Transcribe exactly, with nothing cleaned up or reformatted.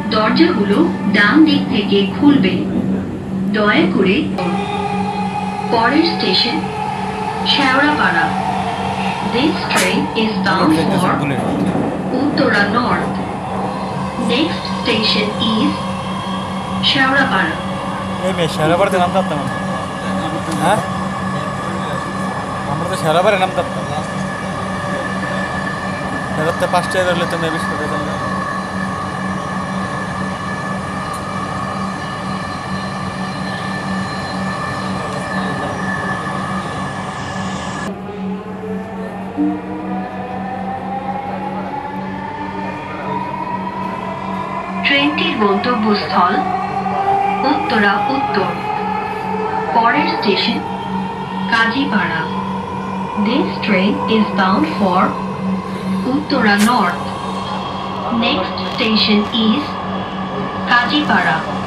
দরজাগুলো ডান দিক থেকে খুলবে। দয়া করে পরের station Shewrapara. This train is bound for Uttara North. Next station is Shewrapara. এই মেয়ে শেওড়াপাড়াতে নাম থাকতাম হ্যাঁ আমরা তো শেওড়াপাড়ায় নাম থাকতাম বেরোতে পাঁচটায় বেরোলে তো মেবিস করে যেতাম না। ট্রেনটির গন্তব্যস্থল উত্তরা উত্তর। পরের station Kazipara. This train is bound for Uttara North. Next station is Kajipada.